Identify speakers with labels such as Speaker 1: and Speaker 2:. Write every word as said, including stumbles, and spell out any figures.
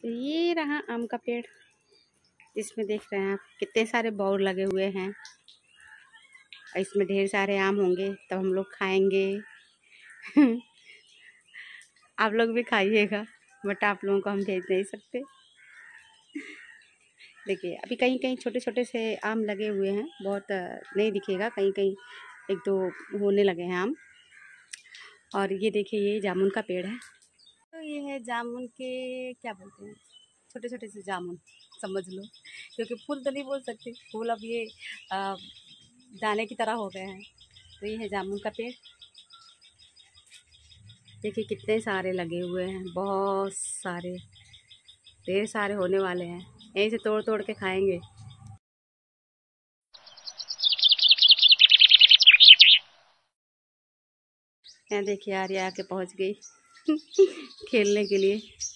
Speaker 1: तो ये रहा आम का पेड़। इसमें देख रहे हैं आप कितने सारे बौर लगे हुए हैं। और इसमें ढेर सारे आम होंगे तब हम लोग खाएंगे। आप लोग भी खाइएगा, बट आप लोगों को हम भेज नहीं सकते। देखिए अभी कहीं कहीं छोटे छोटे से आम लगे हुए हैं, बहुत नहीं दिखेगा, कहीं कहीं एक दो होने लगे हैं आम। और ये देखिए ये जामुन का पेड़ है। तो ये है जामुन के, क्या बोलते हैं, छोटे छोटे से जामुन समझ लो, क्योंकि फूल तो नहीं बोल सकते, फूल अब ये आ, दाने की तरह हो गए हैं। तो ये है जामुन का पेड़। देखिए कितने सारे लगे हुए हैं, बहुत सारे, ढेर सारे होने वाले हैं। यहीं से तोड़ तोड़ के खाएंगे। यहाँ देखिए यार, ये आके पहुँच गई खेलने के लिए।